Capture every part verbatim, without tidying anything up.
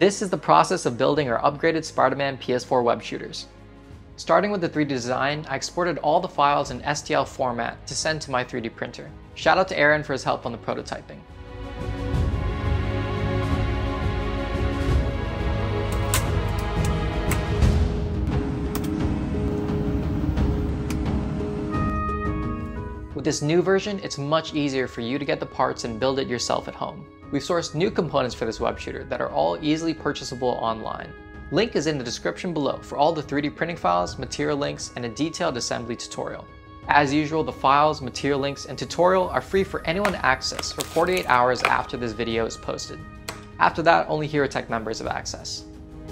This is the process of building our upgraded Spider-Man P S four web shooters. Starting with the three D design, I exported all the files in S T L format to send to my three D printer. Shout out to Aaron for his help on the prototyping. With this new version, it's much easier for you to get the parts and build it yourself at home. We've sourced new components for this web shooter that are all easily purchasable online. Link is in the description below for all the three D printing files, material links, and a detailed assembly tutorial. As usual, the files, material links, and tutorial are free for anyone to access for forty-eight hours after this video is posted. After that, only HeroTech members have access.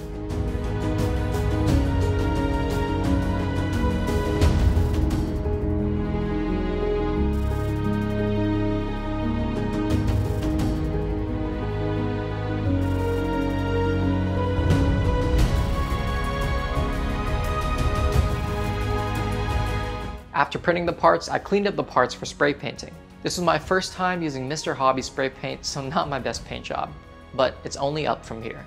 After printing the parts, I cleaned up the parts for spray painting. This was my first time using Mister Hobby spray paint, so not my best paint job, but it's only up from here.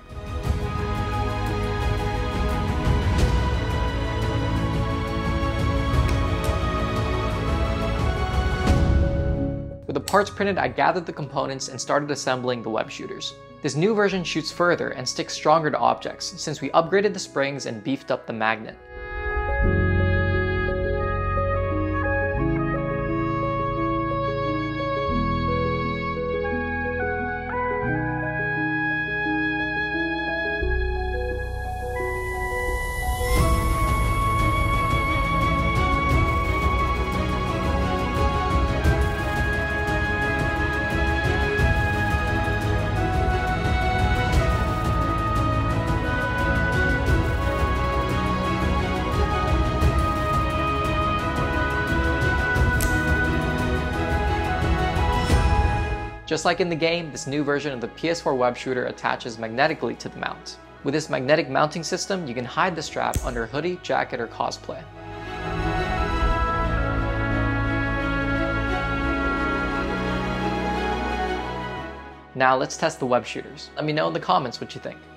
With the parts printed, I gathered the components and started assembling the web shooters. This new version shoots further and sticks stronger to objects since we upgraded the springs and beefed up the magnet. Just like in the game, this new version of the P S four web shooter attaches magnetically to the mount. With this magnetic mounting system, you can hide the strap under a hoodie, jacket, or cosplay. Now let's test the web shooters. Let me know in the comments what you think.